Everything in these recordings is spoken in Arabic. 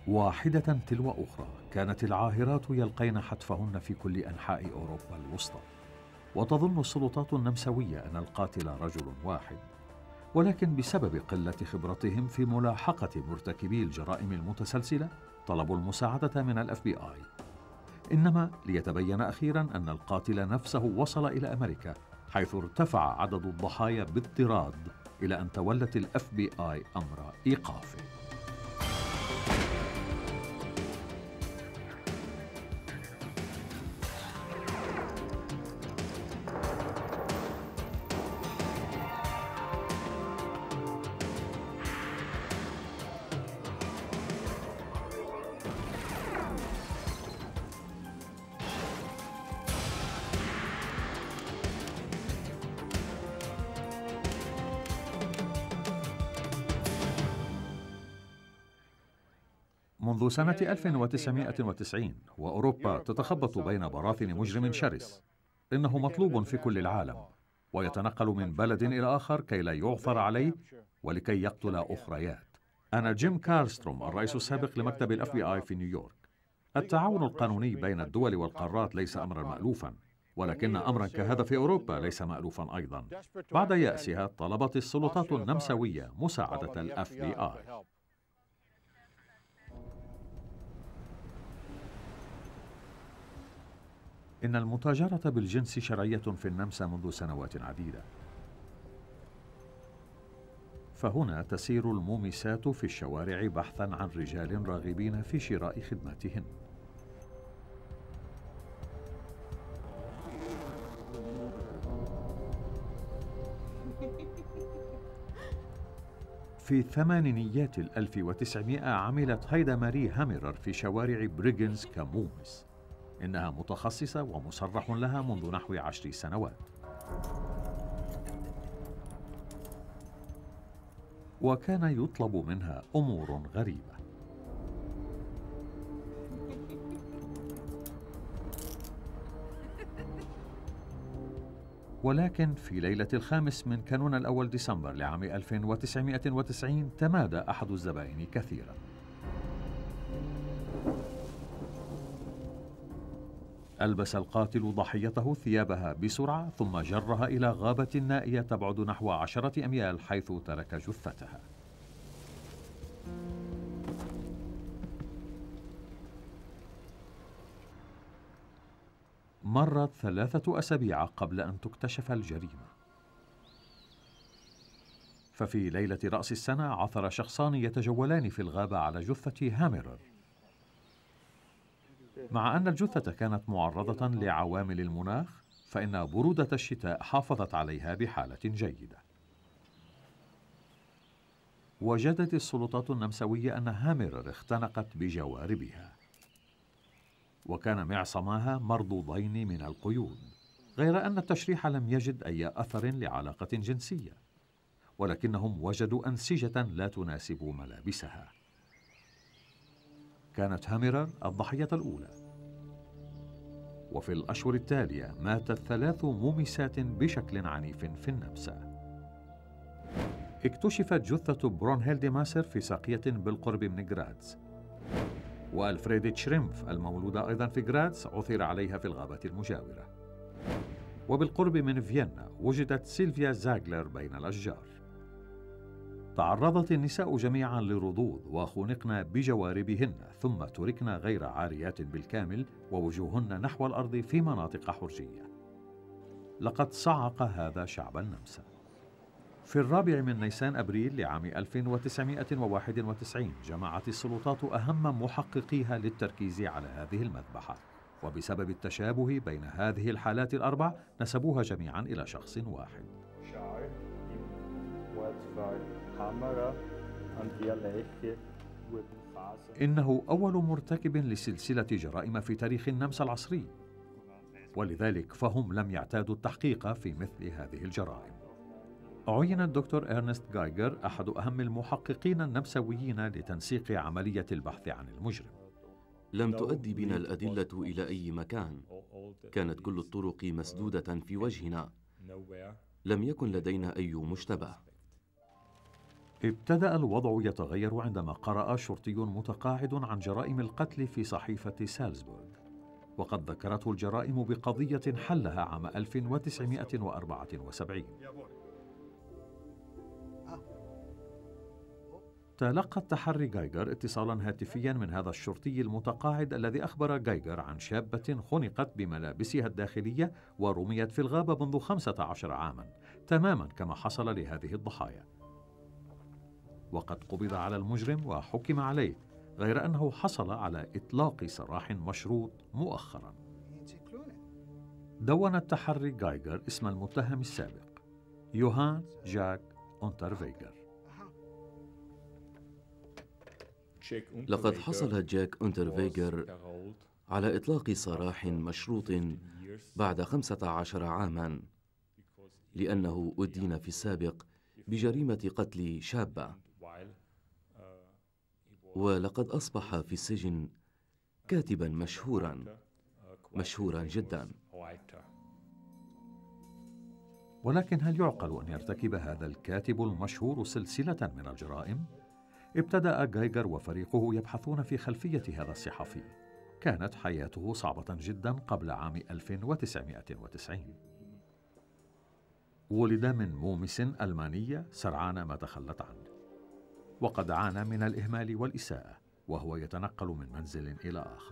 واحدة تلو أخرى كانت العاهرات يلقين حتفهن في كل أنحاء أوروبا الوسطى، وتظن السلطات النمساوية أن القاتل رجل واحد، ولكن بسبب قلة خبرتهم في ملاحقة مرتكبي الجرائم المتسلسلة طلبوا المساعدة من ال FBI. إنما ليتبين أخيراً أن القاتل نفسه وصل إلى أمريكا، حيث ارتفع عدد الضحايا باضطراد إلى أن تولت ال FBI أمر إيقافه. منذ سنة 1990 وأوروبا تتخبط بين براثن مجرم شرس، إنه مطلوب في كل العالم ويتنقل من بلد إلى آخر كي لا يعثر عليه ولكي يقتل أخريات. أنا جيم كارلستروم، الرئيس السابق لمكتب ال FBI في نيويورك. التعاون القانوني بين الدول والقارات ليس أمرا مألوفا، ولكن أمرا كهذا في أوروبا ليس مألوفا أيضا. بعد يأسها طلبت السلطات النمساوية مساعدة ال FBI. إن المتاجرة بالجنس شرعية في النمسا منذ سنوات عديدة، فهنا تسير المومسات في الشوارع بحثا عن رجال راغبين في شراء خدماتهن. في ثمانينيات 1900 عملت هيدا ماري هاميرر في شوارع بريغنز كمومس. إنها متخصصة ومصرح لها منذ نحو 10 سنوات، وكان يطلب منها أمور غريبة. ولكن في ليلة 5 من كانون الأول ديسمبر لعام 1990 تمادى أحد الزبائن كثيرا. ألبس القاتل ضحيته ثيابها بسرعة ثم جرها إلى غابة نائية تبعد نحو 10 أميال حيث ترك جثتها. مرت 3 أسابيع قبل أن تكتشف الجريمة. ففي ليلة رأس السنة عثر شخصان يتجولان في الغابة على جثة هاميرر. مع أن الجثة كانت معرضة لعوامل المناخ، فإن برودة الشتاء حافظت عليها بحالة جيدة. وجدت السلطات النمساوية أن هاميرر اختنقت بجواربها، وكان معصماها مرضوضين من القيود، غير أن التشريح لم يجد أي أثر لعلاقة جنسية، ولكنهم وجدوا أنسجة لا تناسب ملابسها. كانت هاميرر الضحية الأولى، وفي الأشهر التالية ماتت 3 مومسات بشكل عنيف في النمسا. اكتشفت جثة برونهيلد ماسر في ساقية بالقرب من غراتز، وألفريد تشريمف المولودة أيضا في غراتز عثر عليها في الغابة المجاورة. وبالقرب من فيينا وجدت سيلفيا زاغلر بين الأشجار. تعرضت النساء جميعا لرضوض وخنقن بجواربهن، ثم تركن غير عاريات بالكامل ووجوهن نحو الأرض في مناطق حرجية. لقد صعق هذا شعب النمسا. في 4 من نيسان أبريل لعام 1991 جمعت السلطات أهم محققيها للتركيز على هذه المذبحة، وبسبب التشابه بين هذه الحالات ال4 نسبوها جميعا إلى شخص واحد. إنه أول مرتكب لسلسلة جرائم في تاريخ النمسا العصري، ولذلك فهم لم يعتادوا التحقيق في مثل هذه الجرائم. عين الدكتور إرنست غايجر أحد أهم المحققين النمساويين لتنسيق عملية البحث عن المجرم. لم تؤدي بنا الأدلة إلى أي مكان، كانت كل الطرق مسدودة في وجهنا، لم يكن لدينا أي مشتبه. ابتدأ الوضع يتغير عندما قرأ شرطي متقاعد عن جرائم القتل في صحيفة سالزبورغ، وقد ذكرته الجرائم بقضية حلها عام 1974. تلقى التحري غايغر اتصالا هاتفيا من هذا الشرطي المتقاعد الذي أخبر غايغر عن شابة خنقت بملابسها الداخلية ورميت في الغابة منذ 15 عاما، تماما كما حصل لهذه الضحايا. وقد قبض على المجرم وحكم عليه، غير أنه حصل على إطلاق سراح مشروط مؤخرا. دون التحري غايغر اسم المتهم السابق يوهان جاك أونترفيغر. لقد حصل جاك أونترفيغر على إطلاق سراح مشروط بعد 15 عاماً، لأنه أدين في السابق بجريمة قتل شابة، ولقد أصبح في السجن كاتباً مشهوراً جداً. ولكن هل يعقل أن يرتكب هذا الكاتب المشهور سلسلة من الجرائم؟ ابتدأ غايغر وفريقه يبحثون في خلفية هذا الصحفي. كانت حياته صعبة جدا قبل عام 1990. ولد من مومس ألمانية سرعان ما تخلت عنه، وقد عانى من الإهمال والإساءة وهو يتنقل من منزل إلى آخر.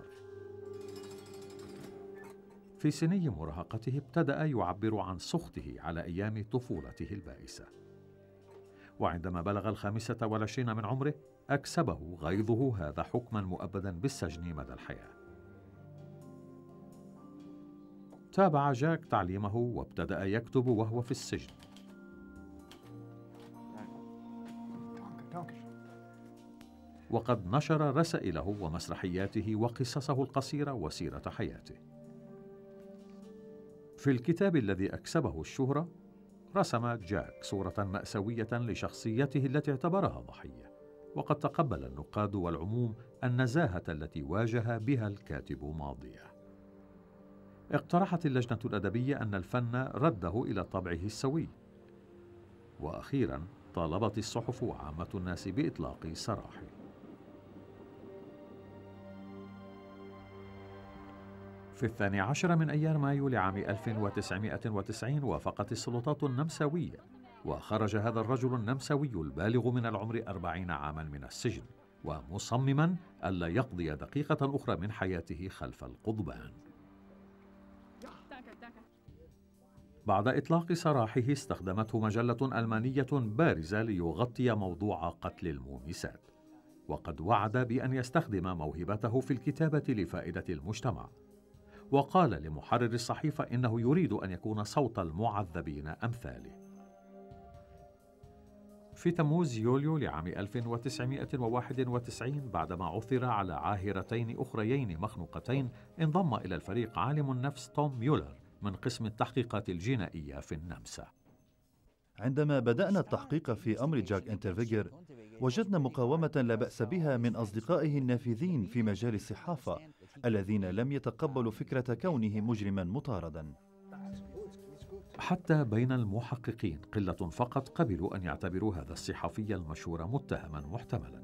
في سني مراهقته ابتدأ يعبر عن سخطه على أيام طفولته البائسة، وعندما بلغ 25 من عمره أكسبه غيظه هذا حكما مؤبدا بالسجن مدى الحياة. تابع جاك تعليمه وابتدأ يكتب وهو في السجن. وقد نشر رسائله ومسرحياته وقصصه القصيرة وسيرة حياته. في الكتاب الذي أكسبه الشهرة رسم جاك صورة مأساوية لشخصيته التي اعتبرها ضحية، وقد تقبل النقاد والعموم النزاهة التي واجه بها الكاتب ماضيه. اقترحت اللجنة الأدبية أن الفن رده إلى طبعه السوي، وأخيرا طالبت الصحف وعامة الناس بإطلاق سراحه. في 12 من أيار مايو لعام 1990 وافقت السلطات النمساوية، وخرج هذا الرجل النمساوي البالغ من العمر 40 عاما من السجن، ومصمما ألا يقضي دقيقة أخرى من حياته خلف القضبان. بعد إطلاق سراحه استخدمته مجلة ألمانية بارزة ليغطي موضوع قتل المومسات، وقد وعد بأن يستخدم موهبته في الكتابة لفائدة المجتمع، وقال لمحرر الصحيفة إنه يريد أن يكون صوت المعذبين أمثاله. في تموز يوليو لعام 1991 بعدما عثر على عاهرتين أخريين مخنوقتين انضم إلى الفريق عالم النفس توم ميولر من قسم التحقيقات الجنائية في النمسا. عندما بدأنا التحقيق في أمر جاك أونترفيغر وجدنا مقاومة لا بأس بها من أصدقائه النافذين في مجال الصحافة الذين لم يتقبلوا فكرة كونه مجرما مطاردا. حتى بين المحققين قلة فقط قبلوا أن يعتبروا هذا الصحفي المشهور متهما محتملا.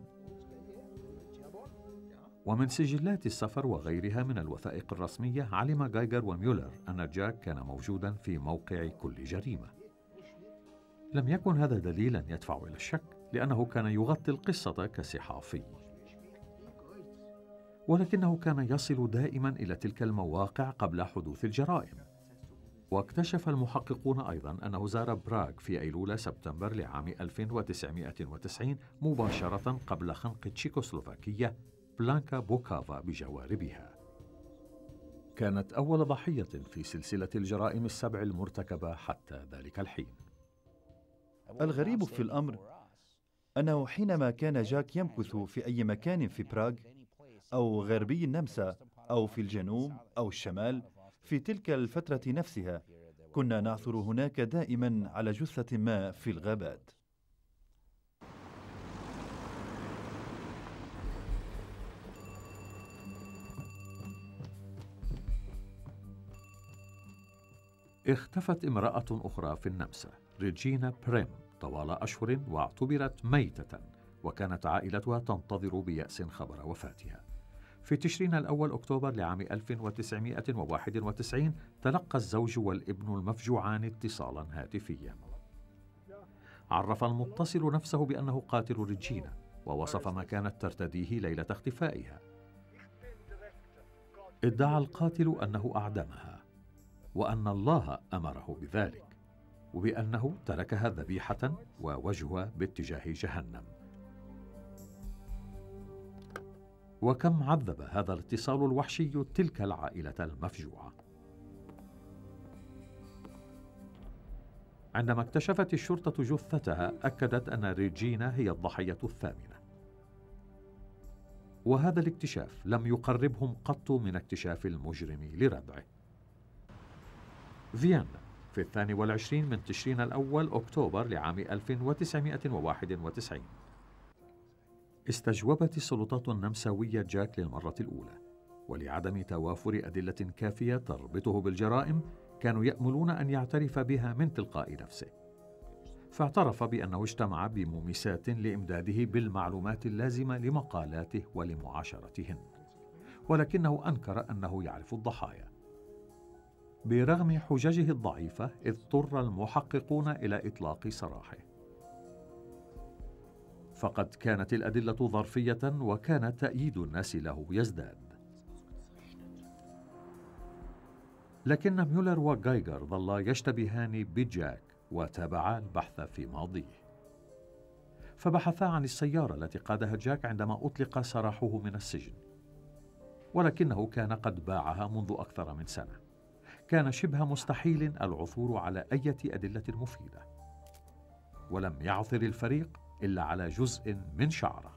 ومن سجلات السفر وغيرها من الوثائق الرسمية علم غايغر وميولر أن جاك كان موجودا في موقع كل جريمة. لم يكن هذا دليلا يدفع إلى الشك، لأنه كان يغطي القصة كصحافي، ولكنه كان يصل دائما إلى تلك المواقع قبل حدوث الجرائم. واكتشف المحققون أيضا أنه زار براغ في أيلول سبتمبر لعام 1990 مباشرة قبل خنق تشيكوسلوفاكية بلانكا بوكافا بجوار بها. كانت أول ضحية في سلسلة الجرائم السبع المرتكبة حتى ذلك الحين. الغريب في الأمر أنه حينما كان جاك يمكث في أي مكان في براغ أو غربي النمسا أو في الجنوب أو الشمال في تلك الفترة نفسها، كنا نعثر هناك دائما على جثة ما في الغابات. اختفت امرأة أخرى في النمسا، ريجينا بريم، طوال أشهر واعتبرت ميتة، وكانت عائلتها تنتظر بيأس خبر وفاتها. في تشرين الأول أكتوبر لعام 1991 تلقى الزوج والابن المفجوعان اتصالا هاتفيا. عرف المتصل نفسه بأنه قاتل ريجينا، ووصف ما كانت ترتديه ليلة اختفائها. ادعى القاتل أنه أعدمها، وأن الله أمره بذلك، وبأنه تركها ذبيحة ووجهها باتجاه جهنم. وكم عذب هذا الاتصال الوحشي تلك العائلة المفجوعة. عندما اكتشفت الشرطة جثتها أكدت أن ريجينا هي الضحية الثامنة، وهذا الاكتشاف لم يقربهم قط من اكتشاف المجرم لردعه. فيينا في 22 من تشرين الأول أكتوبر لعام 1991 استجوبت السلطات النمساوية جاك للمرة الأولى، ولعدم توافر أدلة كافية تربطه بالجرائم كانوا يأملون أن يعترف بها من تلقاء نفسه. فاعترف بأنه اجتمع بمومسات لإمداده بالمعلومات اللازمة لمقالاته ولمعاشرتهن، ولكنه أنكر أنه يعرف الضحايا. برغم حججه الضعيفة اضطر المحققون إلى إطلاق سراحه، فقد كانت الأدلة ظرفية وكان تأييد الناس له يزداد. لكن ميولر وغايغر ظلا يشتبهان بجاك وتابعا البحث في ماضيه، فبحثا عن السيارة التي قادها جاك عندما أطلق سراحه من السجن، ولكنه كان قد باعها منذ أكثر من سنة. كان شبه مستحيل العثور على أي أدلة مفيدة، ولم يعثر الفريق إلا على جزء من شعره.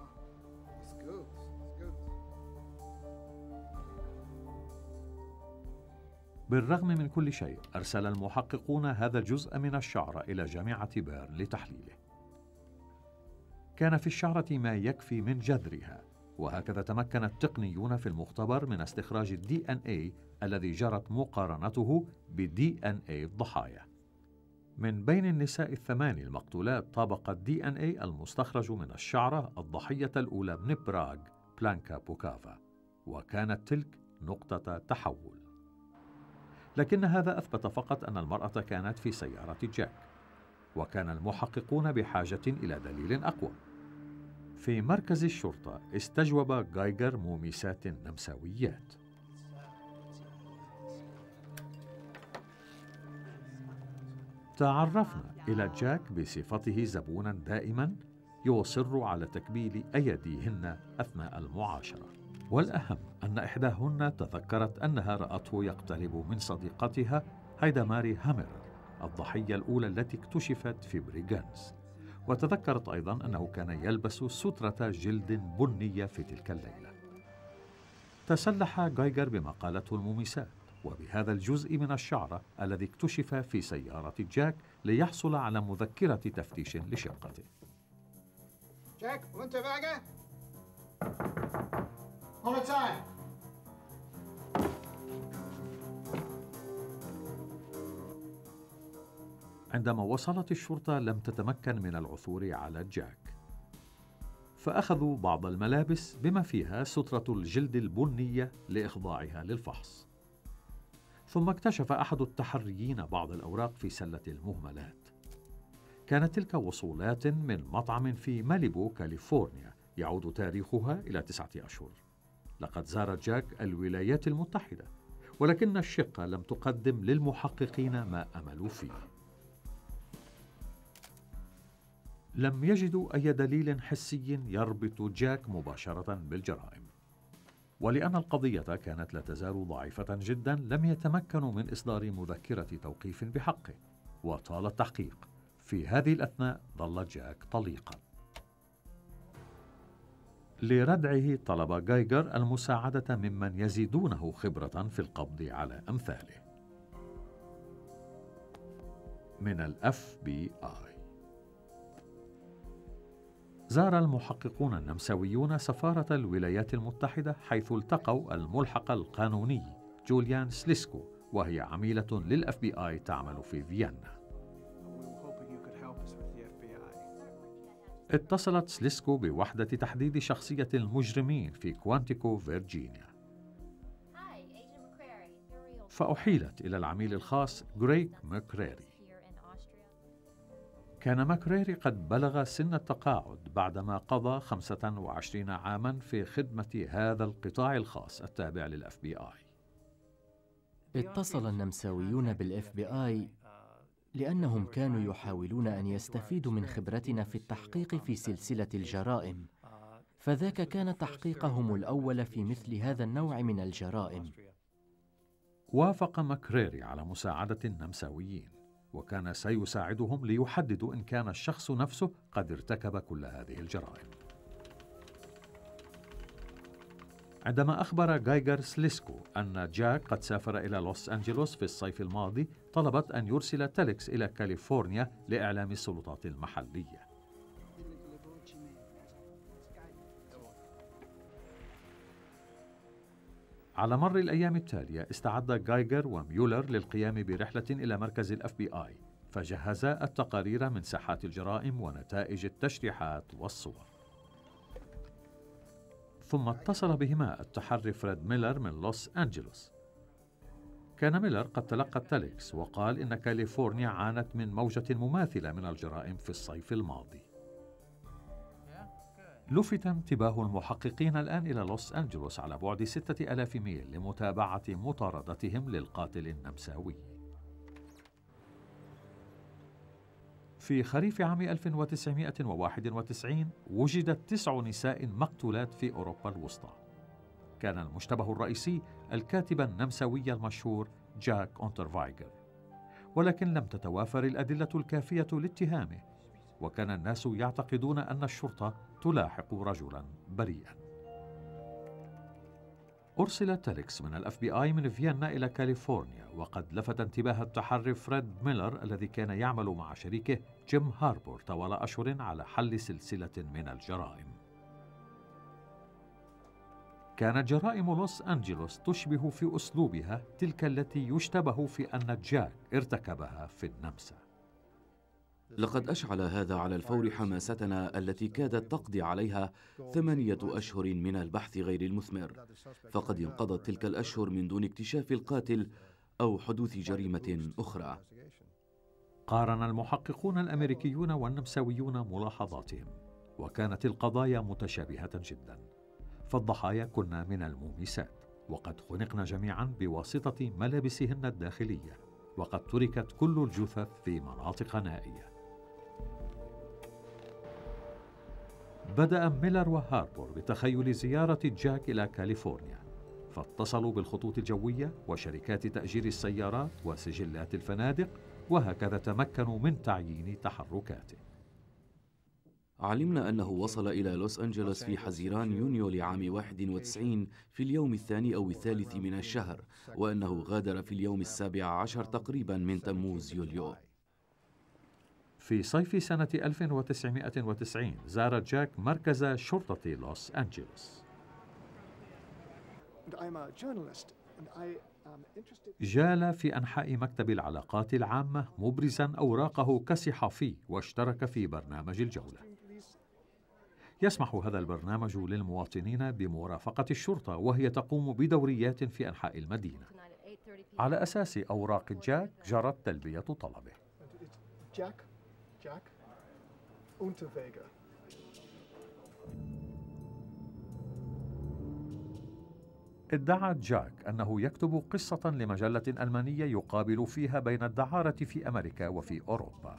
بالرغم من كل شيء أرسل المحققون هذا الجزء من الشعر إلى جامعة بيرن لتحليله. كان في الشعرة ما يكفي من جذرها، وهكذا تمكن التقنيون في المختبر من استخراج DNA الذي جرت مقارنته بDNA الضحايا. من بين النساء الثمان المقتولات طابق DNA المستخرج من الشعرة الضحية الأولى من براغ بلانكا بوكافا، وكانت تلك نقطة تحول. لكن هذا أثبت فقط أن المرأة كانت في سيارة جاك، وكان المحققون بحاجة إلى دليل أقوى. في مركز الشرطة استجوب غايغر مومسات نمساويات. تعرفنا إلى جاك بصفته زبونا دائما يصر على تكبيل أيديهن أثناء المعاشرة، والأهم أن إحداهن تذكرت أنها رأته يقترب من صديقتها هيدا ماري هامر الضحية الأولى التي اكتشفت في بريغانز، وتذكرت أيضا أنه كان يلبس سترة جلد بنية في تلك الليلة. تسلح غايغر بما قالته المومسات وبهذا الجزء من الشعرة الذي اكتشف في سيارة جاك ليحصل على مذكرة تفتيش لشقته. جاك Unterweger Polizei. عندما وصلت الشرطة لم تتمكن من العثور على جاك، فأخذوا بعض الملابس بما فيها سترة الجلد البنية لإخضاعها للفحص. ثم اكتشف أحد التحريين بعض الأوراق في سلة المهملات. كانت تلك وصولات من مطعم في ماليبو كاليفورنيا يعود تاريخها إلى 9 أشهر. لقد زار جاك الولايات المتحدة، ولكن الشقة لم تقدم للمحققين ما أملوا فيه. لم يجدوا أي دليل حسي يربط جاك مباشرة بالجرائم، ولأن القضية كانت لا تزال ضعيفة جدا لم يتمكنوا من إصدار مذكرة توقيف بحقه، وطال التحقيق. في هذه الأثناء ظل جاك طليقا. لردعه طلب غايغر المساعدة ممن يزيدونه خبرة في القبض على أمثاله. من FBI. زار المحققون النمساويون سفارة الولايات المتحدة، حيث التقوا الملحق القانوني جوليان سليسكو، وهي عميلة للFBI تعمل في فيينا. اتصلت سليسكو بوحدة تحديد شخصية المجرمين في كوانتيكو، فيرجينيا، فأحيلت إلى العميل الخاص غريغ ماكريري. كان ماكريري قد بلغ سن التقاعد بعدما قضى 25 عاماً في خدمة هذا القطاع الخاص التابع للFBI. اتصل النمساويون بالFBI لأنهم كانوا يحاولون أن يستفيدوا من خبرتنا في التحقيق في سلسلة الجرائم، فذاك كان تحقيقهم الأول في مثل هذا النوع من الجرائم. وافق ماكريري على مساعدة النمساويين، وكان سيساعدهم ليحددوا إن كان الشخص نفسه قد ارتكب كل هذه الجرائم. عندما أخبر غايغر سليسكو أن جاك قد سافر إلى لوس أنجلوس في الصيف الماضي، طلبت أن يرسل تيليكس إلى كاليفورنيا لإعلام السلطات المحلية. على مر الأيام التالية استعد غايغر وميولر للقيام برحلة إلى مركز الFBI، فجهزا التقارير من ساحات الجرائم ونتائج التشريحات والصور. ثم اتصل بهما التحري فريد ميلر من لوس أنجلوس. كان ميلر قد تلقى التيليكس وقال إن كاليفورنيا عانت من موجة مماثلة من الجرائم في الصيف الماضي. لفت انتباه المحققين الآن إلى لوس أنجلوس على بعد 6000 ميل لمتابعة مطاردتهم للقاتل النمساوي. في خريف عام 1991 وجدت 9 نساء مقتولات في أوروبا الوسطى. كان المشتبه الرئيسي الكاتب النمساوي المشهور جاك أونترفايغر، ولكن لم تتوافر الأدلة الكافية لاتهامه، وكان الناس يعتقدون أن الشرطة تلاحق رجلاً بريئاً. أرسل تيليكس من الFBI من فيينا إلى كاليفورنيا، وقد لفت انتباه التحري فريد ميلر الذي كان يعمل مع شريكه جيم هاربور طوال أشهر على حل سلسلة من الجرائم. كانت جرائم لوس أنجلوس تشبه في أسلوبها تلك التي يشتبه في أن جاك ارتكبها في النمسا. لقد أشعل هذا على الفور حماستنا التي كادت تقضي عليها 8 أشهر من البحث غير المثمر، فقد انقضت تلك الأشهر من دون اكتشاف القاتل أو حدوث جريمة أخرى. قارن المحققون الأمريكيون والنمساويون ملاحظاتهم، وكانت القضايا متشابهة جدا، فالضحايا كنا من المومسات، وقد خنقن جميعا بواسطة ملابسهن الداخلية، وقد تركت كل الجثث في مناطق نائية. بدأ ميلر وهاربور بتخيل زيارة جاك إلى كاليفورنيا، فاتصلوا بالخطوط الجوية وشركات تأجير السيارات وسجلات الفنادق، وهكذا تمكنوا من تعيين تحركاته. علمنا أنه وصل إلى لوس أنجلوس في حزيران يونيو لعام 91 في اليوم الثاني أو الثالث من الشهر، وأنه غادر في اليوم 17 تقريبا من تموز يوليو. في صيف سنة 1990 زار جاك مركز شرطة لوس أنجلوس. جال في أنحاء مكتب العلاقات العامة مبرزاً أوراقه كصحفي، واشترك في برنامج الجولة. يسمح هذا البرنامج للمواطنين بمرافقة الشرطة وهي تقوم بدوريات في أنحاء المدينة. على أساس أوراق جاك جرت تلبية طلبه. جاك أونترفايغر. ادعى جاك أنه يكتب قصة لمجلة ألمانية يقابل فيها بين الدعارة في أمريكا وفي أوروبا.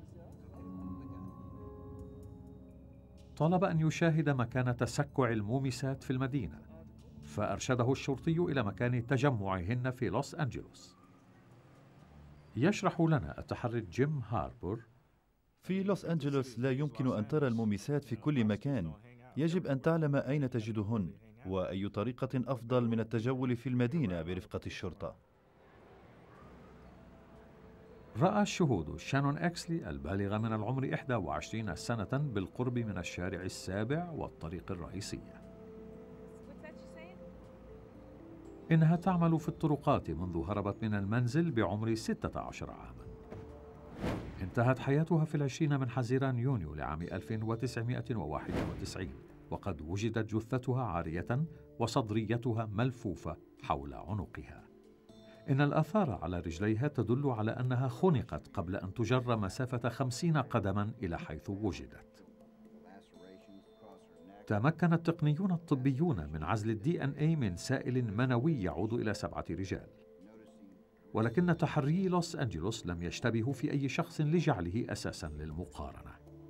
طلب أن يشاهد مكان تسكع المومسات في المدينة، فأرشده الشرطي إلى مكان تجمعهن في لوس أنجلوس. يشرح لنا التحري جيم هاربور: في لوس أنجلوس لا يمكن أن ترى المومسات في كل مكان، يجب أن تعلم أين تجدهن، وأي طريقة أفضل من التجول في المدينة برفقة الشرطة. رأى الشهود شانون إكسلي البالغة من العمر 21 سنة بالقرب من الشارع السابع والطريق الرئيسية. إنها تعمل في الطرقات منذ هربت من المنزل بعمر 16 عاما. انتهت حياتها في 20 من حزيران يونيو لعام 1991، وقد وجدت جثتها عارية وصدريتها ملفوفة حول عنقها. إن الآثار على رجليها تدل على أنها خنقت قبل أن تجر مسافة 50 قدما إلى حيث وجدت. تمكن التقنيون الطبيون من عزل الDNA من سائل منوي يعود إلى 7 رجال، ولكن تحريي لوس أنجلوس لم يشتبهوا في أي شخص لجعله أساساً للمقارنة.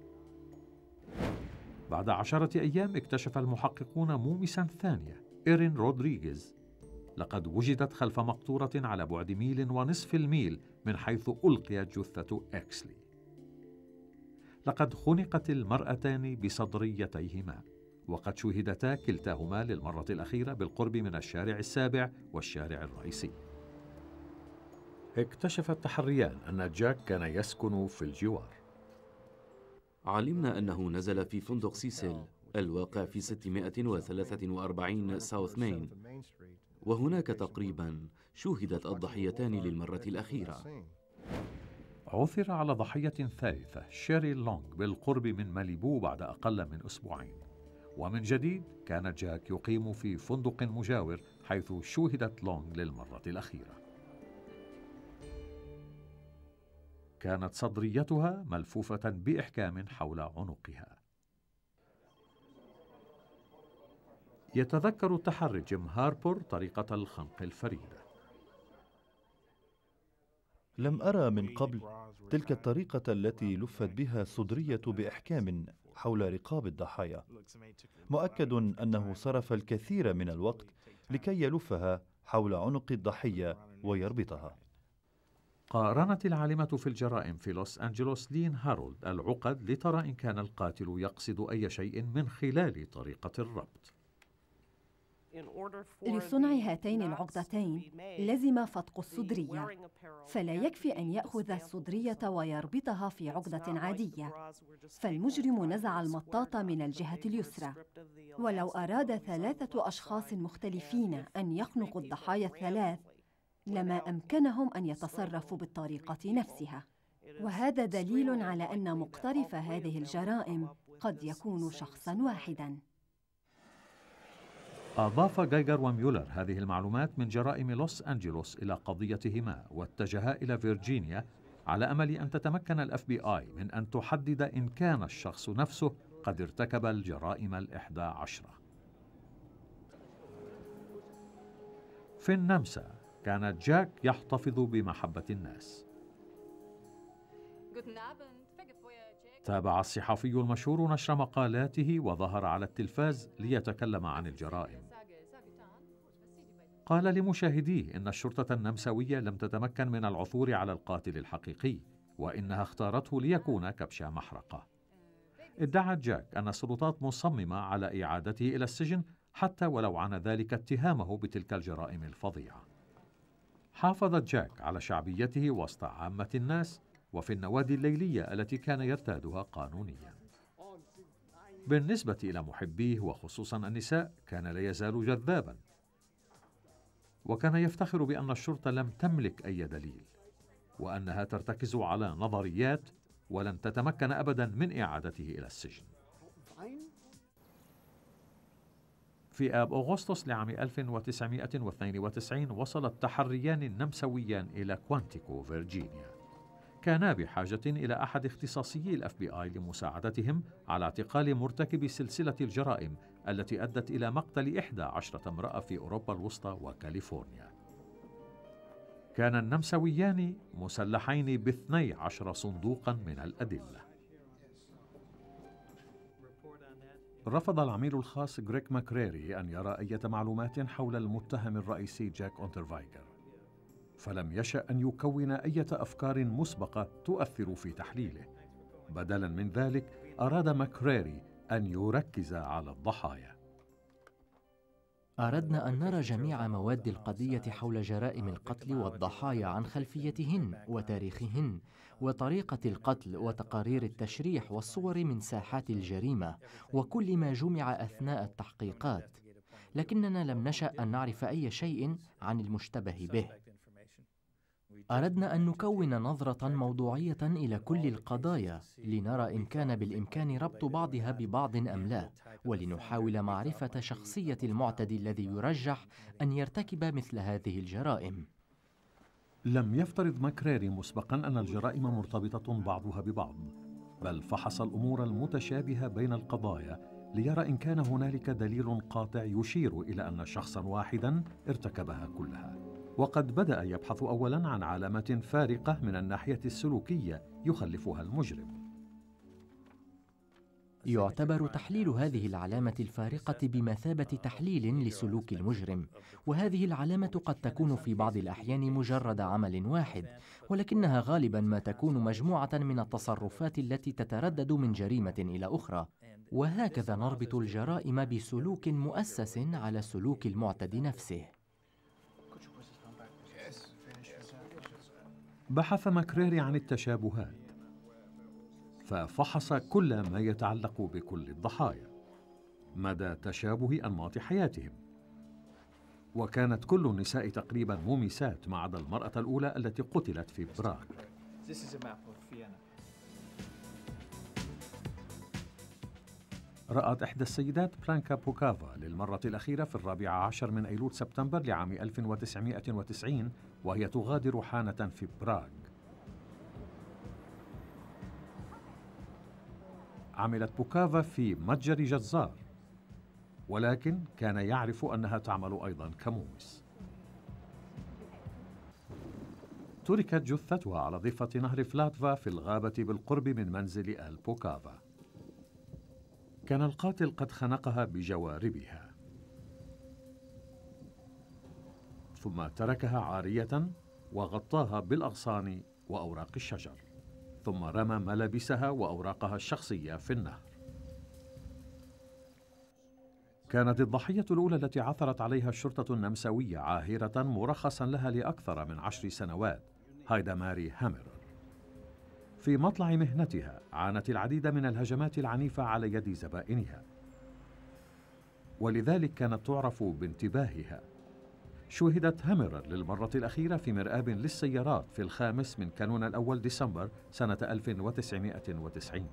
بعد 10 أيام اكتشف المحققون مومساً ثانية، إيرين رودريغيز، لقد وجدت خلف مقطورة على بعد 1.5 ميل من حيث ألقيت جثة إكسلي. لقد خنقت المرأتان بصدريتيهما، وقد شوهدتا كلتاهما للمرة الأخيرة بالقرب من الشارع السابع والشارع الرئيسي. اكتشف التحريان أن جاك كان يسكن في الجوار. علمنا أنه نزل في فندق سيسيل الواقع في 643 ساوث مين، وهناك تقريبا شوهدت الضحيتان للمرة الأخيرة. عثر على ضحية ثالثة، شيري لونغ، بالقرب من ماليبو بعد أقل من 2 أسبوع، ومن جديد كان جاك يقيم في فندق مجاور حيث شوهدت لونغ للمرة الأخيرة. كانت صدريتها ملفوفة بإحكام حول عنقها. يتذكر التحري جيم هاربور طريقة الخنق الفريدة. لم أرى من قبل تلك الطريقة التي لفت بها صدرية بإحكام حول رقاب الضحايا. مؤكد أنه صرف الكثير من الوقت لكي يلفها حول عنق الضحية ويربطها. قارنت العالمة في الجرائم في لوس أنجلوس لين هارولد العقد لترى إن كان القاتل يقصد أي شيء من خلال طريقة الربط. لصنع هاتين العقدتين لزم فتق الصدرية، فلا يكفي أن يأخذ الصدرية ويربطها في عقدة عادية، فالمجرم نزع المطاط من الجهة اليسرى. ولو أراد 3 أشخاص مختلفين أن يخنقوا الضحايا ال3 لما أمكنهم أن يتصرفوا بالطريقة نفسها، وهذا دليل على أن مقترف هذه الجرائم قد يكون شخصاً واحداً. أضاف جايجر وميولر هذه المعلومات من جرائم لوس أنجلوس إلى قضيتهما، واتجها إلى فيرجينيا على أمل أن تتمكن الFBI من أن تحدد إن كان الشخص نفسه قد ارتكب الجرائم 11. في النمسا كان جاك يحتفظ بمحبة الناس. تابع الصحفي المشهور نشر مقالاته وظهر على التلفاز ليتكلم عن الجرائم. قال لمشاهديه إن الشرطة النمساوية لم تتمكن من العثور على القاتل الحقيقي، وإنها اختارته ليكون كبش محرقة. ادعى جاك أن السلطات مصممة على إعادته إلى السجن حتى ولو عن ذلك اتهامه بتلك الجرائم الفظيعة. حافظ جاك على شعبيته وسط عامة الناس وفي النوادي الليلية التي كان يرتادها قانونيا. بالنسبة إلى محبيه وخصوصا النساء كان لا يزال جذابا، وكان يفتخر بأن الشرطة لم تملك أي دليل، وأنها ترتكز على نظريات ولن تتمكن أبدا من إعادته إلى السجن. في آب أغسطس لعام 1992 وصل التحريان النمساويان إلى كوانتيكو، فيرجينيا. كانا بحاجة إلى أحد اختصاصيي الFBI لمساعدتهم على اعتقال مرتكب سلسلة الجرائم التي أدت إلى مقتل 11 امرأة في أوروبا الوسطى وكاليفورنيا. كان النمساويان مسلحين ب12 صندوقا من الأدلة. رفض العميل الخاص غريغ ماكريري أن يرى أي معلومات حول المتهم الرئيسي جاك أونترفايغر، فلم يشأ أن يكون أي أفكار مسبقة تؤثر في تحليله. بدلاً من ذلك أراد ماكريري أن يركز على الضحايا. أردنا أن نرى جميع مواد القضية حول جرائم القتل والضحايا عن خلفيتهن وتاريخهن وطريقة القتل وتقارير التشريح والصور من ساحات الجريمة وكل ما جمع أثناء التحقيقات، لكننا لم نشأ أن نعرف أي شيء عن المشتبه به. أردنا أن نكون نظرة موضوعية إلى كل القضايا لنرى إن كان بالإمكان ربط بعضها ببعض أم لا، ولنحاول معرفة شخصية المعتدي الذي يرجح أن يرتكب مثل هذه الجرائم. لم يفترض ماكريري مسبقاً أن الجرائم مرتبطة بعضها ببعض، بل فحص الأمور المتشابهة بين القضايا ليرى إن كان هنالك دليل قاطع يشير إلى أن شخصاً واحداً ارتكبها كلها. وقد بدأ يبحث أولاً عن علامات فارقة من الناحية السلوكية يخلفها المجرم. يعتبر تحليل هذه العلامة الفارقة بمثابة تحليل لسلوك المجرم، وهذه العلامة قد تكون في بعض الأحيان مجرد عمل واحد، ولكنها غالباً ما تكون مجموعة من التصرفات التي تتردد من جريمة إلى أخرى، وهكذا نربط الجرائم بسلوك مؤسس على سلوك المعتدي نفسه. بحث ماكريري عن التشابهات، ففحص كل ما يتعلق بكل الضحايا، مدى تشابه أنماط حياتهم. وكانت كل النساء تقريبا مميسات ما عدا المرأة الأولى التي قتلت في براغ. رأت إحدى السيدات برانكا بوكافا للمرة الأخيرة في 14 من أيلول سبتمبر لعام 1990 وهي تغادر حانة في براغ. عملت بوكافا في متجر جزار، ولكن كان يعرف أنها تعمل أيضا كمومس. تركت جثتها على ضفة نهر فلاتفا في الغابة بالقرب من منزل آل بوكافا. كان القاتل قد خنقها بجواربها، ثم تركها عارية وغطاها بالأغصان وأوراق الشجر، ثم رمى ملابسها وأوراقها الشخصية في النهر. كانت الضحية الأولى التي عثرت عليها الشرطة النمساوية عاهرة مرخصا لها لأكثر من 10 سنوات، هايدا ماري هاميرر. في مطلع مهنتها عانت العديد من الهجمات العنيفة على يد زبائنها، ولذلك كانت تعرف بانتباهها. شوهدت هاميرر للمرة الأخيرة في مرآب للسيارات في 5 من كانون الأول ديسمبر سنة 1990.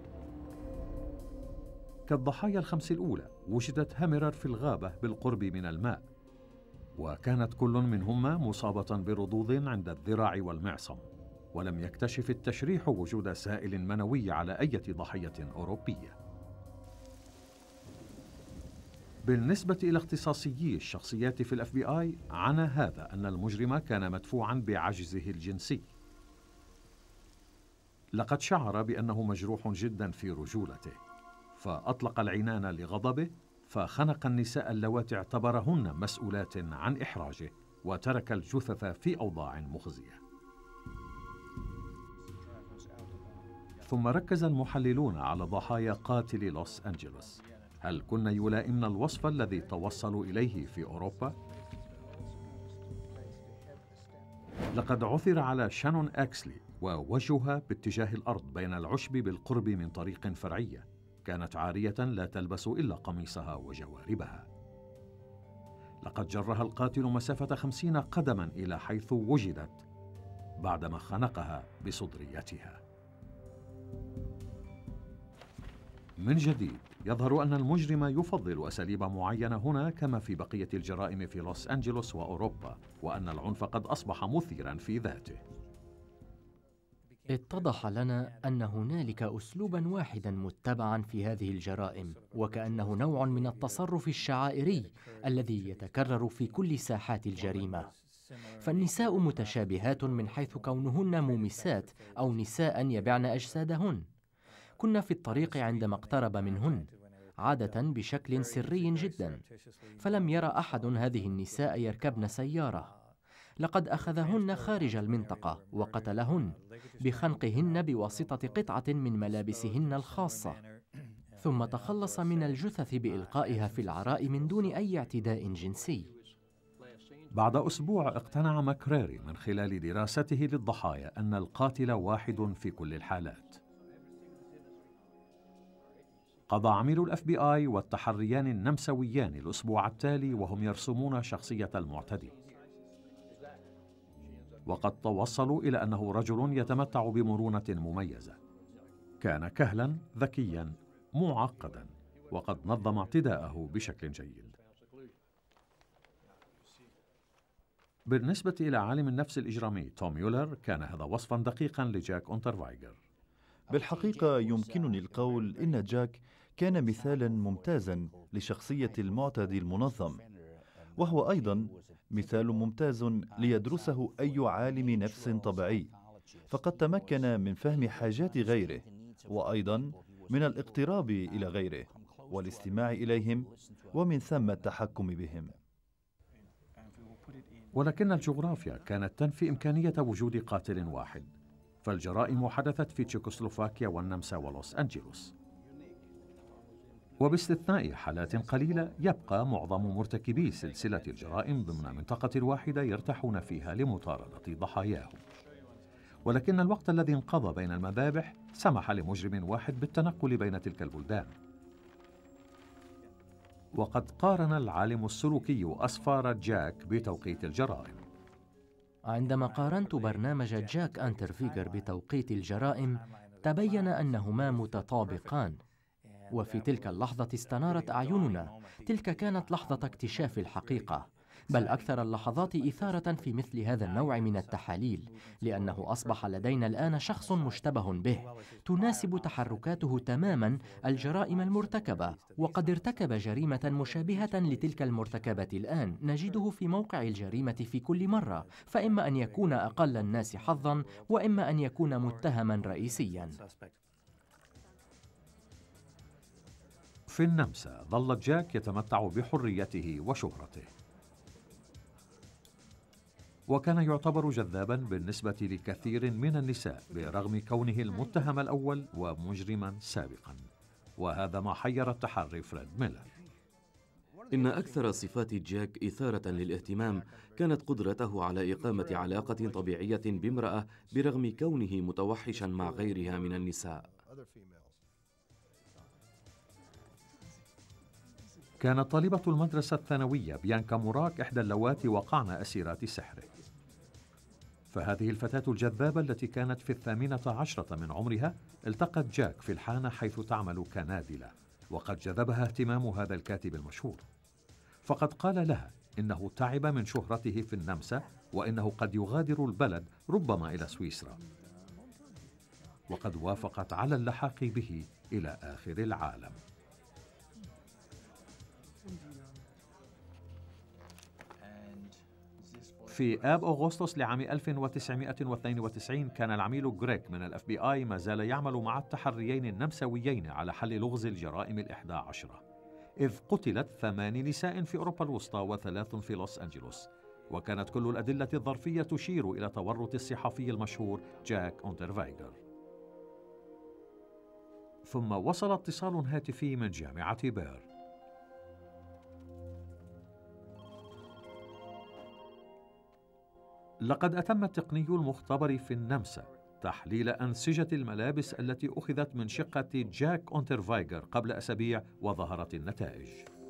كالضحايا ال5 الأولى وجدت هاميرر في الغابة بالقرب من الماء، وكانت كل منهما مصابة برضوض عند الذراع والمعصم، ولم يكتشف التشريح وجود سائل منوي على أي ضحية أوروبية. بالنسبة إلى اختصاصيي الشخصيات في الFBI، عنى هذا أن المجرم كان مدفوعاً بعجزه الجنسي. لقد شعر بأنه مجروح جداً في رجولته، فأطلق العنان لغضبه، فخنق النساء اللواتي اعتبرهن مسؤولات عن إحراجه، وترك الجثث في أوضاع مخزية. ثم ركز المحللون على ضحايا قاتل لوس أنجلوس. هل كن يلائمن الوصف الذي توصلوا إليه في أوروبا؟ لقد عثر على شانون أكسلي ووجهها باتجاه الأرض بين العشب بالقرب من طريق فرعية. كانت عارية لا تلبس إلا قميصها وجواربها. لقد جرها القاتل مسافة 50 قدما إلى حيث وجدت بعدما خنقها بصدريتها. من جديد يظهر أن المجرم يفضل أساليب معينة هنا كما في بقية الجرائم في لوس أنجلوس وأوروبا، وأن العنف قد أصبح مثيرا في ذاته. اتضح لنا أن هنالك أسلوبا واحدا متبعا في هذه الجرائم، وكأنه نوع من التصرف الشعائري الذي يتكرر في كل ساحات الجريمة. فالنساء متشابهات من حيث كونهن مومسات أو نساء يبعن أجسادهن. كنا في الطريق عندما اقترب منهن، عادة بشكل سري جدا، فلم يرى أحد هذه النساء يركبن سيارة. لقد أخذهن خارج المنطقة وقتلهن بخنقهن بواسطة قطعة من ملابسهن الخاصة، ثم تخلص من الجثث بإلقائها في العراء من دون أي اعتداء جنسي. بعد أسبوع اقتنع ماكريري من خلال دراسته للضحايا أن القاتل واحد في كل الحالات. قضى عميل الFBI والتحريان النمساويان الأسبوع التالي وهم يرسمون شخصية المعتدي. وقد توصلوا إلى أنه رجل يتمتع بمرونة مميزة. كان كهلاً ذكياً معقداً، وقد نظم اعتداءه بشكل جيد. بالنسبة إلى عالم النفس الإجرامي توم يولر، كان هذا وصفاً دقيقاً لجاك أونترفايغر. بالحقيقة يمكنني القول إن جاك كان مثالاً ممتازاً لشخصية المعتدي المنظم، وهو أيضاً مثال ممتاز ليدرسه أي عالم نفس طبيعي، فقد تمكن من فهم حاجات غيره، وأيضاً من الاقتراب إلى غيره والاستماع إليهم، ومن ثم التحكم بهم. ولكن الجغرافيا كانت تنفي إمكانية وجود قاتل واحد، فالجرائم حدثت في تشيكوسلوفاكيا والنمسا ولوس أنجلوس. وباستثناء حالات قليلة، يبقى معظم مرتكبي سلسلة الجرائم ضمن منطقة واحدة يرتاحون فيها لمطاردة ضحاياهم. ولكن الوقت الذي انقضى بين المذابح سمح لمجرم واحد بالتنقل بين تلك البلدان. وقد قارن العالم السلوكي أسفار جاك بتوقيت الجرائم. عندما قارنت برنامج جاك أنترفيغر بتوقيت الجرائم، تبين أنهما متطابقان. وفي تلك اللحظة استنارت أعيننا. تلك كانت لحظة اكتشاف الحقيقة، بل أكثر اللحظات إثارة في مثل هذا النوع من التحاليل، لأنه أصبح لدينا الآن شخص مشتبه به تناسب تحركاته تماما الجرائم المرتكبة، وقد ارتكب جريمة مشابهة لتلك المرتكبة الآن. نجده في موقع الجريمة في كل مرة، فإما أن يكون أقل الناس حظا، وإما أن يكون متهما رئيسيا. في النمسا ظل جاك يتمتع بحريته وشهرته، وكان يعتبر جذاباً بالنسبة لكثير من النساء برغم كونه المتهم الأول ومجرماً سابقاً، وهذا ما حير التحري فريد ميلر. إن أكثر صفات جاك إثارة للاهتمام كانت قدرته على إقامة علاقة طبيعية بامرأة برغم كونه متوحشاً مع غيرها من النساء. كانت طالبة المدرسة الثانوية بيانكا موراك إحدى اللواتي وقعن أسيرات سحره. فهذه الفتاة الجذابة التي كانت في 18 من عمرها التقت جاك في الحانة حيث تعمل كنادلة، وقد جذبها اهتمام هذا الكاتب المشهور، فقد قال لها إنه تعب من شهرته في النمسا وإنه قد يغادر البلد ربما إلى سويسرا، وقد وافقت على اللحاق به إلى آخر العالم. في آب أغسطس لعام 1992 كان العميل غريك من FBI ما زال يعمل مع التحريين النمساويين على حل لغز الجرائم ال11، إذ قتلت 8 نساء في أوروبا الوسطى و3 في لوس أنجلوس، وكانت كل الأدلة الظرفية تشير إلى تورط الصحفي المشهور جاك أونترفايغر. ثم وصل اتصال هاتفي من جامعة بير. لقد أتم التقني المختبر في النمسا تحليل أنسجة الملابس التي أخذت من شقة جاك أونترفايغر قبل أسابيع، وظهرت النتائج.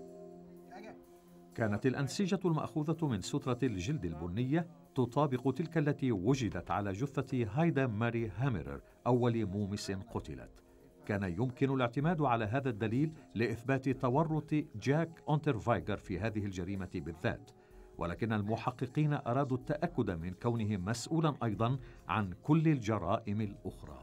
كانت الأنسجة المأخوذة من سترة الجلد البنية تطابق تلك التي وجدت على جثة هايدا ماري هاميرر، أول مومس قتلت. كان يمكن الاعتماد على هذا الدليل لإثبات تورط جاك أونترفايغر في هذه الجريمة بالذات، ولكن المحققين أرادوا التأكد من كونه مسؤولاً أيضاً عن كل الجرائم الأخرى.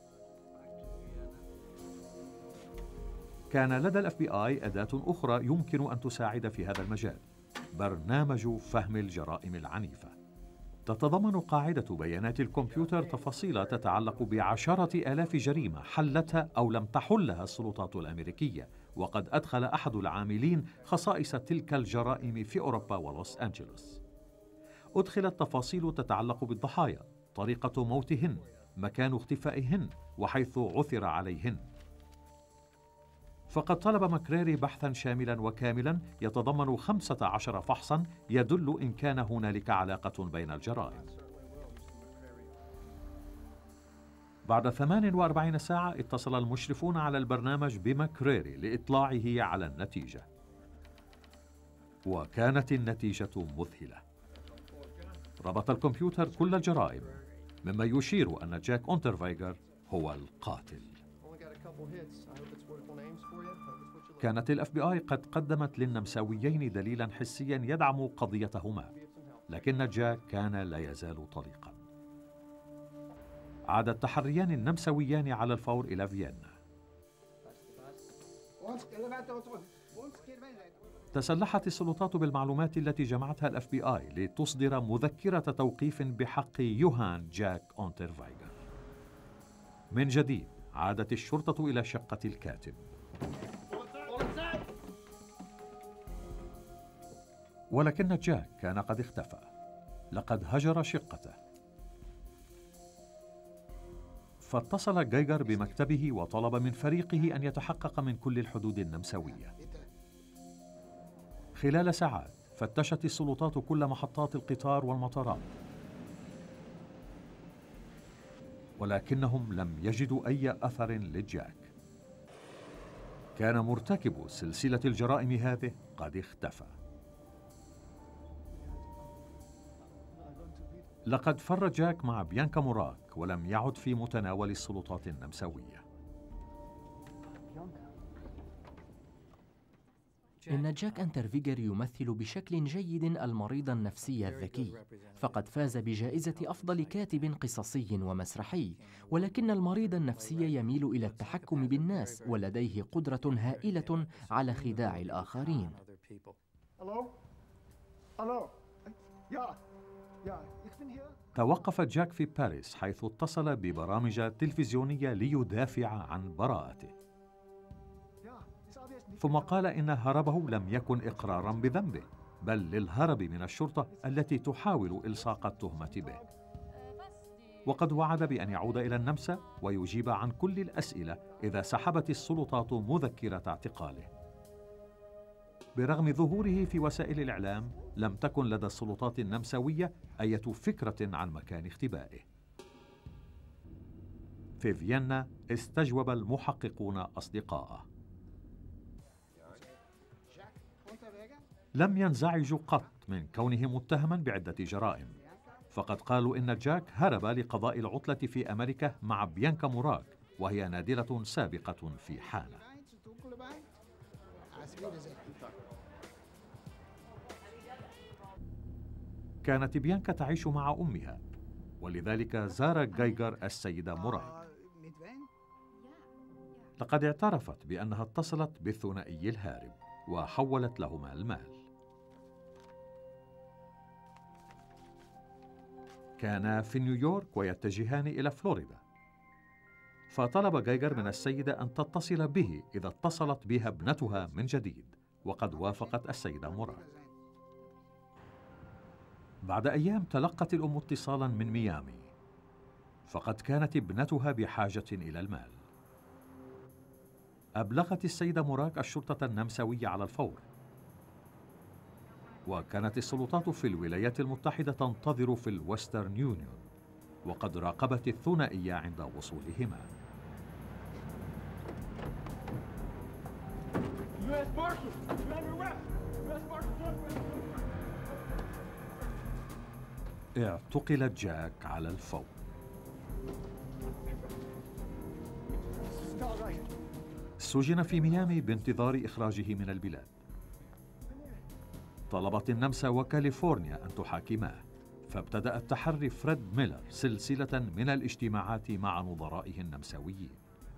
كان لدى FBI أداة أخرى يمكن أن تساعد في هذا المجال: برنامج فهم الجرائم العنيفة. تتضمن قاعدة بيانات الكمبيوتر تفاصيل تتعلق ب10,000 جريمة حلتها أو لم تحلها السلطات الأمريكية، وقد أدخل أحد العاملين خصائص تلك الجرائم في أوروبا ولوس أنجلوس. أدخلت تفاصيل تتعلق بالضحايا، طريقة موتهن، مكان اختفائهن، وحيث عثر عليهن. فقد طلب ماكريري بحثاً شاملاً وكاملاً يتضمن 15 فحصاً يدل إن كان هنالك علاقة بين الجرائم. بعد 48 ساعة اتصل المشرفون على البرنامج بماكريري لإطلاعه على النتيجة، وكانت النتيجة مذهلة. ربط الكمبيوتر كل الجرائم، مما يشير أن جاك أونترفايغر هو القاتل. كانت ال FBI قد قدمت للنمساويين دليلاً حسياً يدعم قضيتهما، لكن جاك كان لا يزال طليقاً. عاد التحريان النمساويان على الفور إلى فيينا. تسلحت السلطات بالمعلومات التي جمعتها ال FBI لتصدر مذكرة توقيف بحق يوهان جاك أونترفايغر. من جديد عادت الشرطة إلى شقة الكاتب، ولكن جاك كان قد اختفى. لقد هجر شقته. فاتصل جايجر بمكتبه وطلب من فريقه أن يتحقق من كل الحدود النمساوية. خلال ساعات فتشت السلطات كل محطات القطار والمطارات، ولكنهم لم يجدوا أي أثر لجاك. كان مرتكب سلسلة الجرائم هذه قد اختفى. لقد فر جاك مع بيانكا موراك ولم يعد في متناول السلطات النمساوية. إن جاك أنترفيغر يمثل بشكل جيد المريض النفسي الذكي، فقد فاز بجائزة أفضل كاتب قصصي ومسرحي، ولكن المريض النفسي يميل إلى التحكم بالناس ولديه قدرة هائلة على خداع الآخرين. توقف جاك في باريس حيث اتصل ببرامج تلفزيونية ليدافع عن براءته، ثم قال إن هربه لم يكن إقراراً بذنبه، بل للهرب من الشرطة التي تحاول إلصاق التهمة به. وقد وعد بأن يعود إلى النمسا ويجيب عن كل الأسئلة إذا سحبت السلطات مذكرة اعتقاله. برغم ظهوره في وسائل الإعلام، لم تكن لدى السلطات النمساوية أي فكرة عن مكان اختبائه. في فيينا استجوب المحققون أصدقائه. لم ينزعجوا قط من كونه متهما بعدة جرائم، فقد قالوا إن جاك هرب لقضاء العطلة في أمريكا مع بيانكا موراك، وهي نادرة سابقة في حانة. كانت بيانكا تعيش مع أمها، ولذلك زار جايجر السيدة موراك. لقد اعترفت بأنها اتصلت بالثنائي الهارب وحولت لهما المال. كانا في نيويورك ويتجهان إلى فلوريدا، فطلب جايجر من السيدة أن تتصل به إذا اتصلت بها ابنتها من جديد، وقد وافقت السيدة موراك. بعد أيام تلقت الأم اتصالاً من ميامي، فقد كانت ابنتها بحاجة إلى المال. أبلغت السيدة موراك الشرطة النمساوية على الفور، وكانت السلطات في الولايات المتحدة تنتظر في الويسترن يونيون، وقد راقبت الثنائية عند وصولهما. اعتقل جاك على الفور. سجن في ميامي بانتظار إخراجه من البلاد. طلبت النمسا وكاليفورنيا أن تحاكماه، فابتدأ تحري فريد ميلر سلسلة من الاجتماعات مع نظرائه النمساويين.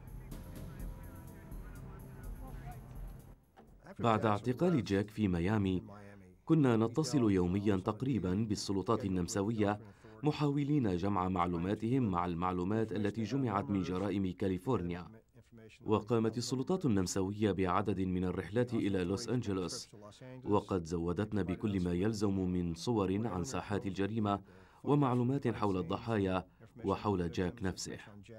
بعد اعتقال جاك في ميامي، كنا نتصل يوميا تقريبا بالسلطات النمساوية محاولين جمع معلوماتهم مع المعلومات التي جمعت من جرائم كاليفورنيا. وقامت السلطات النمساوية بعدد من الرحلات إلى لوس أنجلوس، وقد زودتنا بكل ما يلزم من صور عن ساحات الجريمة ومعلومات حول الضحايا وحول جاك نفسه.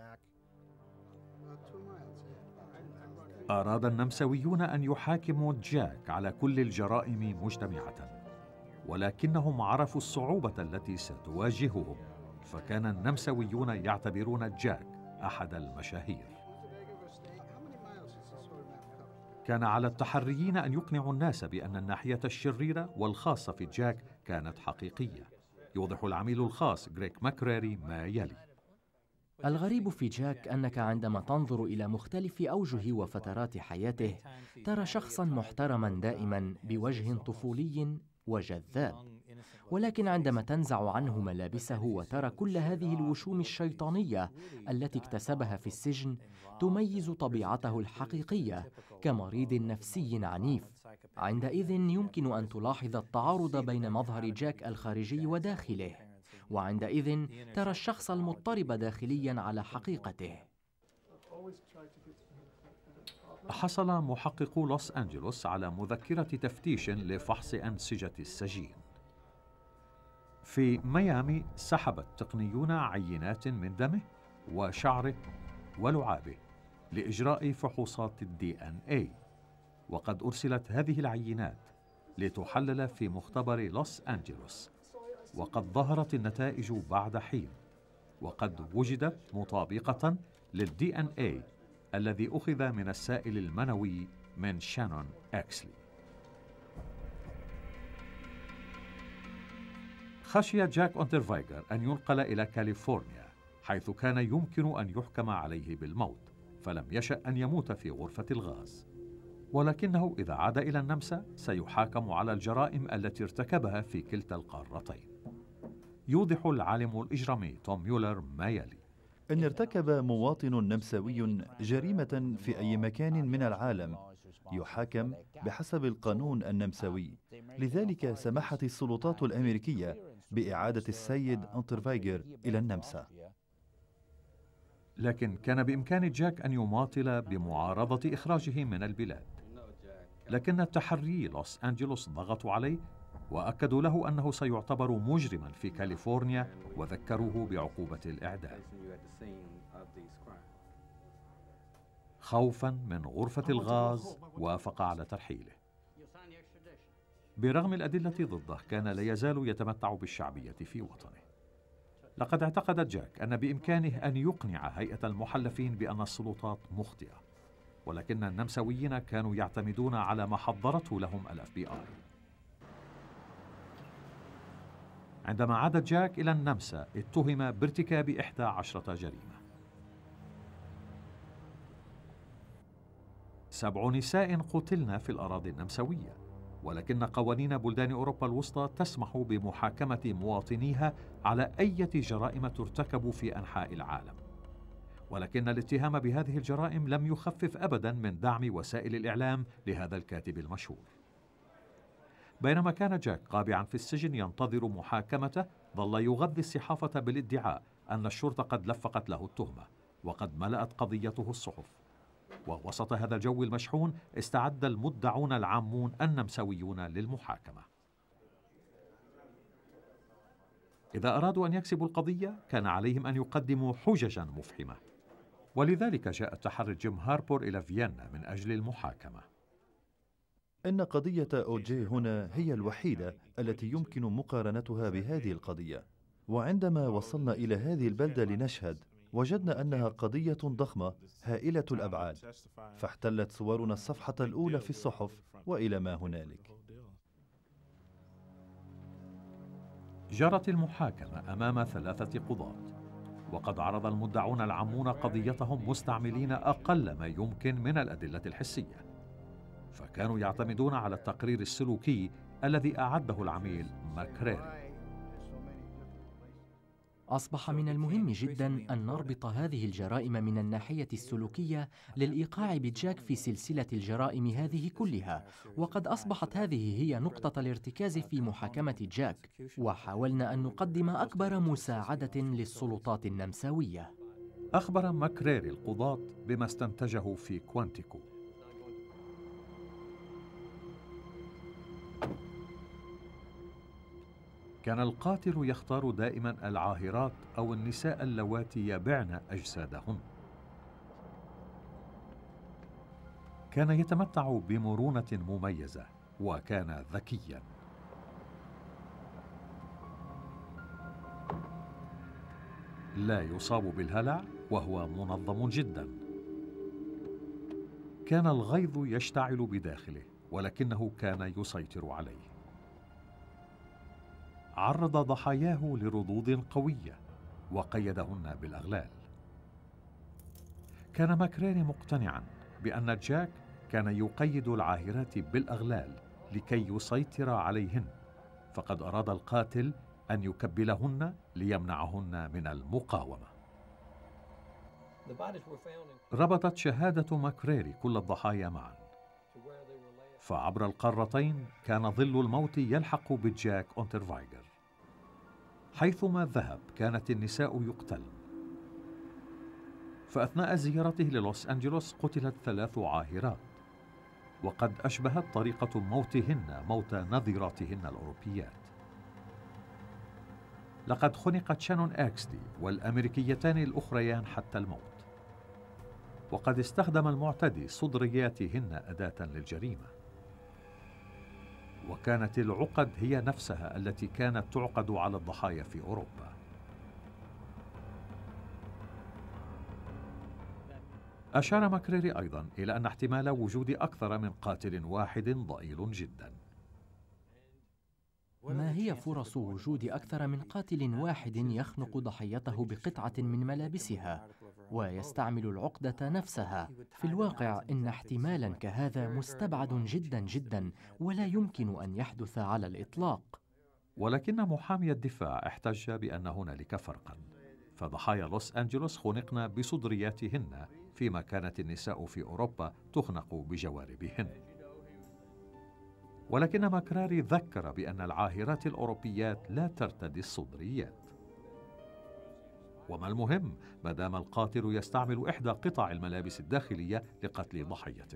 أراد النمساويون أن يحاكموا جاك على كل الجرائم مجتمعة، ولكنهم عرفوا الصعوبة التي ستواجههم، فكان النمساويون يعتبرون جاك أحد المشاهير. كان على التحريين أن يقنعوا الناس بأن الناحية الشريرة والخاصة في جاك كانت حقيقية، يوضح العميل الخاص غريغ ماكريري ما يلي. الغريب في جاك أنك عندما تنظر إلى مختلف أوجه وفترات حياته ترى شخصاً محترماً دائماً بوجه طفولي وجذاب، ولكن عندما تنزع عنه ملابسه وترى كل هذه الوشوم الشيطانية التي اكتسبها في السجن تميز طبيعته الحقيقية كمريض نفسي عنيف. عندئذ يمكن أن تلاحظ التعارض بين مظهر جاك الخارجي وداخله، وعندئذ ترى الشخص المضطرب داخلياً على حقيقته. حصل محققو لوس أنجلوس على مذكرة تفتيش لفحص أنسجة السجين. في ميامي سحب التقنيون عينات من دمه وشعره ولعابه لإجراء فحوصات DNA، وقد أرسلت هذه العينات لتحلل في مختبر لوس أنجلوس، وقد ظهرت النتائج بعد حين، وقد وجدت مطابقة للDNA الذي أخذ من السائل المنوي من شانون أكسلي. خشي جاك أونترفايغر أن ينقل إلى كاليفورنيا، حيث كان يمكن أن يحكم عليه بالموت، فلم يشأ أن يموت في غرفة الغاز. ولكنه إذا عاد إلى النمسا سيحاكم على الجرائم التي ارتكبها في كلتا القارتين. يوضح العالم الإجرامي توم ميولر ما يلي: إن ارتكب مواطن نمساوي جريمة في أي مكان من العالم يحاكم بحسب القانون النمساوي، لذلك سمحت السلطات الأمريكية بإعادة السيد أونترفايغر إلى النمسا. لكن كان بإمكان جاك أن يماطل بمعارضة إخراجه من البلاد، لكن التحري لوس أنجلوس ضغطوا عليه وأكدوا له أنه سيعتبر مجرما في كاليفورنيا وذكروه بعقوبة الإعدام. خوفا من غرفة الغاز وافق على ترحيله. برغم الأدلة ضده كان لا يزال يتمتع بالشعبية في وطنه. لقد اعتقد جاك أن بإمكانه أن يقنع هيئة المحلفين بأن السلطات مخطئة، ولكن النمساويين كانوا يعتمدون على ما حضرته لهم الFBI. عندما عاد جاك إلى النمسا اتهم بارتكاب 11 جريمة. 7 نساء قتلن في الأراضي النمساوية، ولكن قوانين بلدان أوروبا الوسطى تسمح بمحاكمة مواطنيها على أي جرائم ترتكب في أنحاء العالم. ولكن الاتهام بهذه الجرائم لم يخفف أبداً من دعم وسائل الإعلام لهذا الكاتب المشهور. بينما كان جاك قابعاً في السجن ينتظر محاكمته، ظل يغذي الصحافة بالادعاء أن الشرطة قد لفقت له التهمة وقد ملأت قضيته الصحف. ووسط هذا الجو المشحون استعد المدعون العامون النمساويون للمحاكمة. إذا أرادوا أن يكسبوا القضية كان عليهم أن يقدموا حججاً مفحمة، ولذلك جاء التحري جيم هاربور إلى فيينا من أجل المحاكمة. إن قضية أوجي هنا هي الوحيدة التي يمكن مقارنتها بهذه القضية، وعندما وصلنا إلى هذه البلدة لنشهد وجدنا أنها قضية ضخمة هائلة الأبعاد، فاحتلت صورنا الصفحة الأولى في الصحف وإلى ما هنالك. جرت المحاكمة أمام 3 قضاة، وقد عرض المدعون العامون قضيتهم مستعملين أقل ما يمكن من الأدلة الحسية، فكانوا يعتمدون على التقرير السلوكي الذي أعده العميل ماكريري. أصبح من المهم جداً أن نربط هذه الجرائم من الناحية السلوكية للإيقاع بجاك في سلسلة الجرائم هذه كلها، وقد أصبحت هذه هي نقطة الارتكاز في محاكمة جاك، وحاولنا أن نقدم أكبر مساعدة للسلطات النمساوية. أخبر ماكريري القضاة بما استنتجه في كوانتيكو. كان القاتل يختار دائما العاهرات أو النساء اللواتي يبعن أجسادهن. كان يتمتع بمرونة مميزة وكان ذكيا. لا يصاب بالهلع وهو منظم جدا. كان الغيظ يشتعل بداخله ولكنه كان يسيطر عليه. عرض ضحاياه لردود قوية وقيدهن بالأغلال. كان ماكريري مقتنعاً بأن جاك كان يقيد العاهرات بالأغلال لكي يسيطر عليهن، فقد أراد القاتل أن يكبلهن ليمنعهن من المقاومة. ربطت شهادة ماكريري كل الضحايا معاً، فعبر القارتين كان ظل الموت يلحق بجاك أونترفايغر. حيثما ذهب كانت النساء يقتلن، فأثناء زيارته للوس أنجلوس قتلت 3 عاهرات، وقد أشبهت طريقة موتهن موت نظيراتهن الأوروبيات. لقد خنقت شانون أكسلي والأمريكيتان الأخريان حتى الموت، وقد استخدم المعتدي صدرياتهن أداة للجريمة. وكانت العقد هي نفسها التي كانت تعقد على الضحايا في أوروبا. أشار ماكريري أيضاً إلى أن احتمال وجود أكثر من قاتل واحد ضئيل جداً. ما هي فرص وجود أكثر من قاتل واحد يخنق ضحيته بقطعة من ملابسها ويستعمل العقدة نفسها؟ في الواقع إن احتمالاً كهذا مستبعد جداً جداً، ولا يمكن أن يحدث على الإطلاق. ولكن محامي الدفاع احتج بأن هنالك فرقاً، فضحايا لوس أنجلوس خنقن بصدرياتهن، فيما كانت النساء في أوروبا تخنق بجواربهن. ولكن ماكريري ذكر بأن العاهرات الأوروبيات لا ترتدي الصدريات. وما المهم ما دام القاتل يستعمل إحدى قطع الملابس الداخلية لقتل ضحيته.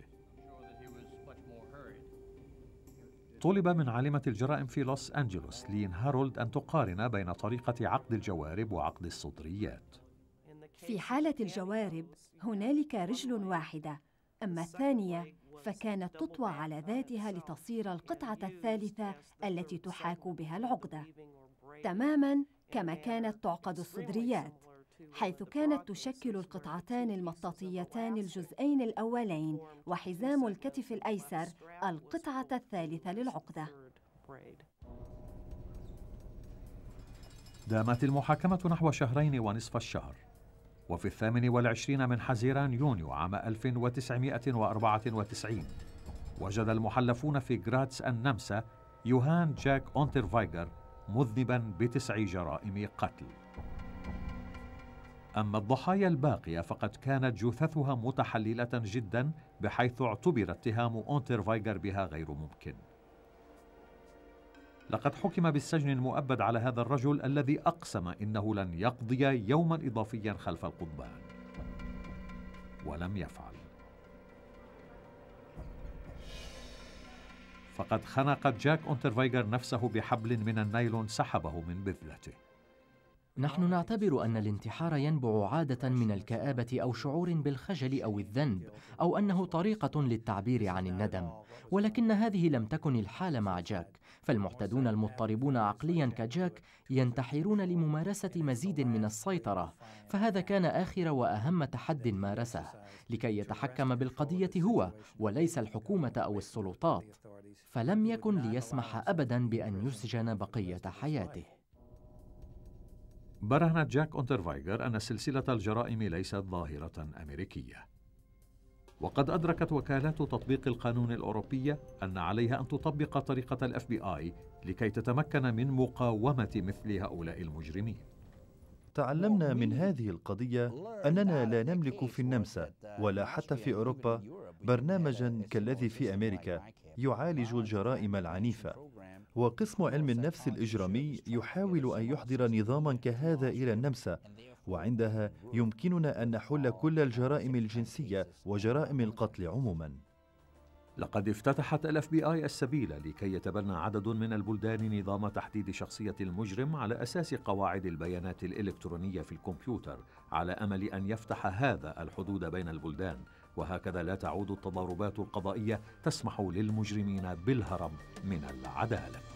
طلب من عالمة الجرائم في لوس أنجلوس لين هارولد أن تقارن بين طريقة عقد الجوارب وعقد الصدريات. في حالة الجوارب هنالك رجل واحدة، أما الثانية فكانت تطوى على ذاتها لتصير القطعة الثالثة التي تحاك بها العقدة، تماماً كما كانت تعقد الصدريات، حيث كانت تشكل القطعتان المطاطيتان الجزئين الأولين وحزام الكتف الأيسر القطعة الثالثة للعقدة. دامت المحاكمة نحو 2.5 شهر، وفي 28 من حزيران يونيو عام 1994 وجد المحلفون في غراتس النمسا يوهان جاك أونترفايغر مذنباً ب9 جرائم قتل. أما الضحايا الباقية فقد كانت جثثها متحللة جداً، بحيث اعتبر اتهام أونترفايغر بها غير ممكن. لقد حكم بالسجن المؤبد على هذا الرجل الذي أقسم إنه لن يقضي يوماً إضافياً خلف القضبان، ولم يفعل. فقد خنقت جاك أونترفايغر نفسه بحبل من النايلون سحبه من بذلته. نحن نعتبر أن الانتحار ينبع عادة من الكآبة أو شعور بالخجل أو الذنب، أو أنه طريقة للتعبير عن الندم، ولكن هذه لم تكن الحالة مع جاك، فالمعتدون المضطربون عقليا كجاك ينتحرون لممارسة مزيد من السيطرة، فهذا كان آخر وأهم تحد مارسه لكي يتحكم بالقضية هو وليس الحكومة أو السلطات، فلم يكن ليسمح أبدا بأن يسجن بقية حياته. برهنت جاك أونترفايغر أن سلسلة الجرائم ليست ظاهرة أمريكية، وقد أدركت وكالات تطبيق القانون الأوروبية أن عليها أن تطبق طريقة الFBI لكي تتمكن من مقاومة مثل هؤلاء المجرمين. تعلمنا من هذه القضية أننا لا نملك في النمسا ولا حتى في أوروبا برنامجاً كالذي في أمريكا يعالج الجرائم العنيفة، وقسم علم النفس الإجرامي يحاول أن يحضر نظاماً كهذا إلى النمسا، وعندها يمكننا أن نحل كل الجرائم الجنسية وجرائم القتل عموماً. لقد افتتحت الFBI السبيل لكي يتبنى عدد من البلدان نظام تحديد شخصية المجرم على أساس قواعد البيانات الإلكترونية في الكمبيوتر، على أمل أن يفتح هذا الحدود بين البلدان، وهكذا لا تعود التضاربات القضائية تسمح للمجرمين بالهرب من العدالة.